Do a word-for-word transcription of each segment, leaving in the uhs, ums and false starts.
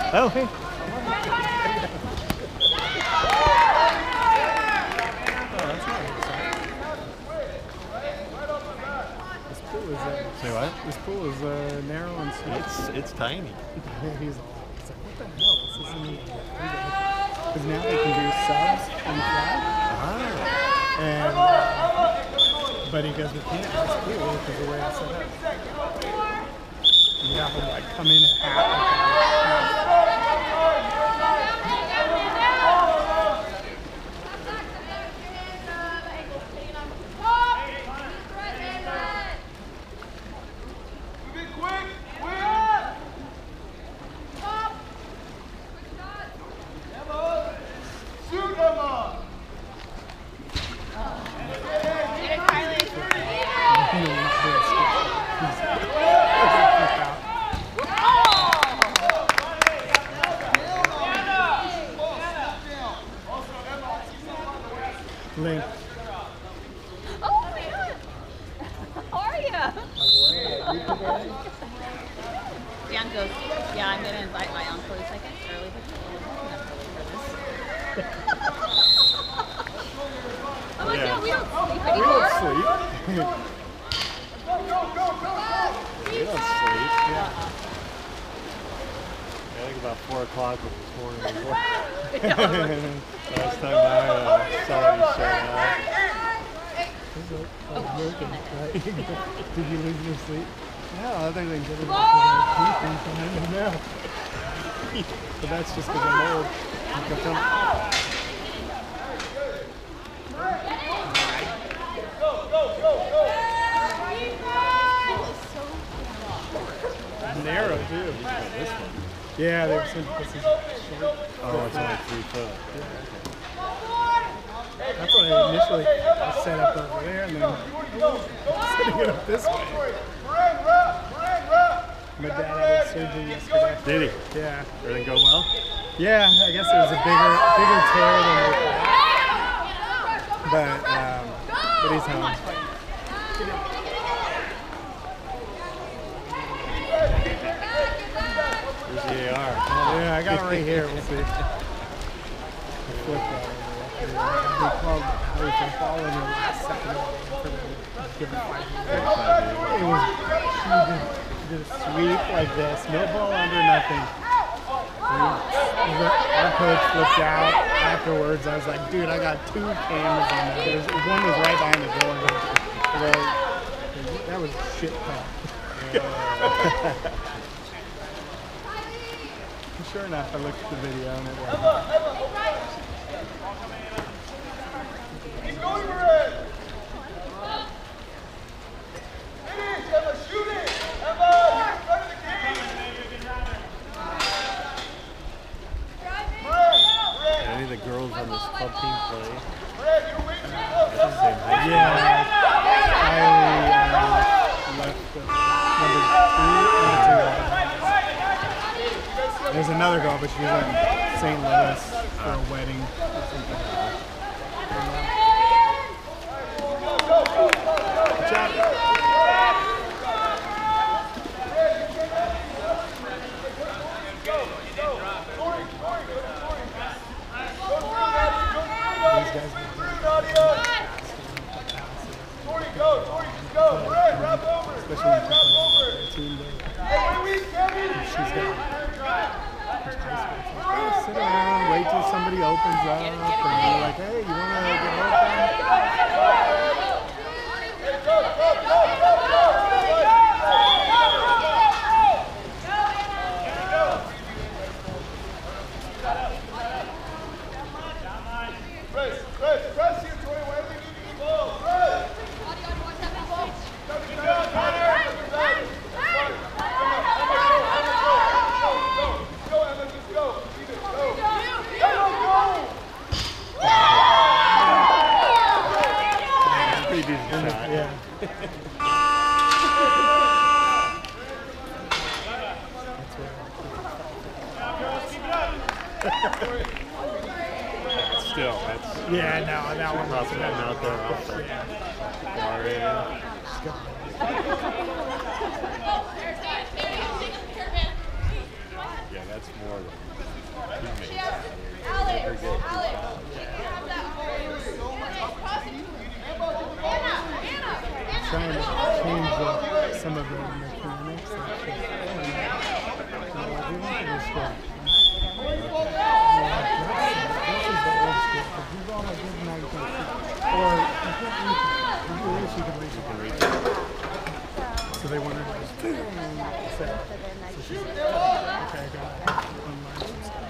Oh, hey. This pool is, uh, Say what? this pool is uh, narrow and sweet. It's it's tiny. He's, he's like, what the hell? This isn't even because now they can do subs on the fly. Ah. And, but he goes, we can't in this pool because the way it's set up. You have them like come in at half. Link. Oh my god! How are you? Jan goes, yeah, I'm going to invite my uncle. He's like, it's early, but I'm like, Yeah. no, we don't sleep We anymore. don't sleep. You don't sleep. Yeah. I think about four o'clock was this morning. Last time I uh, saw it, he showed up. Did you lose your sleep? No, other than getting teeth and time now. But that's just because I'm old. Narrow too. This one. Yeah, they were saying this is short. Oh, it's only three foot. That's what I initially set up over there, and then setting it up this way. My dad had surgery yesterday. Did he? Yeah. Everything go well? Yeah, I guess it was a bigger, bigger tear than we thought. But, um, but he's home. Where's the A R? Yeah, I got it right here. We'll see. I flipped that over. They called Harry for falling in the last second for them to give him five minutes. It was, she did, did a sweep like this, no ball under, nothing. And our coach flipped out afterwards. I was like, dude, I got two cameras on that. There's, one was right behind the door. Like, that was shit talk. Sure enough, I looked at the video and it was. He's going for it! Emma, shoot it! Emma, you're in front of the game! Any of the girls on this club team play? Fred, you're way too close! That's the same high school. Yeah, Kylie uh, left the number three. There's another girl, but she's in Saint Louis for a wedding. Good job. These guys were Tori, go! Tori, just go! Fred, wrap over! especially Fred, wrap over! when team day. Hey, wait, wait, Kevin! She's got sit around, wait till somebody opens up, and you're like, hey, you want to get open? Hey, go, go, go, go, go! Press, press, press here, Tori. Why do we need the ball? Press! Come on, Connor! Go, Emma, just go. Leave it, go. Go, go! Pretty decent shot. Yeah. Still, that's Yeah, no, that one rough was one out there off the water. Yeah, that That's more than teammates. Alex, They're good. Alex, you have that home. Anna, Anna, Anna. Trying to change uh, some of the mechanics. Like, just, oh, no, we want to just go. Yeah, this is the old school. Because he's all like this now you can see. Or you can't reach it. If you reach, you can reach it. So they wanted to just say, so she's like, okay, I got to unlearn some stuff.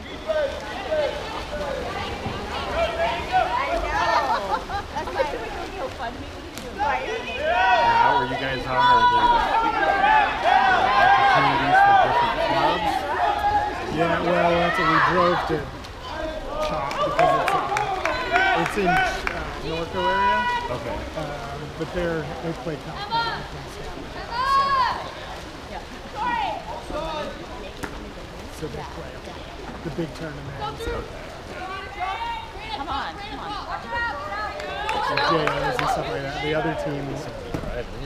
Now, where you guys are, are there uh, opportunities for different clubs? Yeah, well, that's what we drove to Chalk because it's, uh, it's in uh, Norco area, Okay. um, but they're they play California. So they play the big tournaments, Come on, come on. the J Os and stuff like that. The other teams, Right in.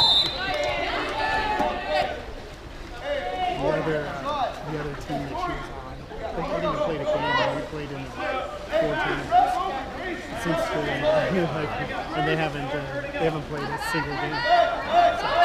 the other uh, the other team that she was on, they didn't even play the game. But we played in four tournaments since school, like, and they haven't uh, they haven't played a single game. So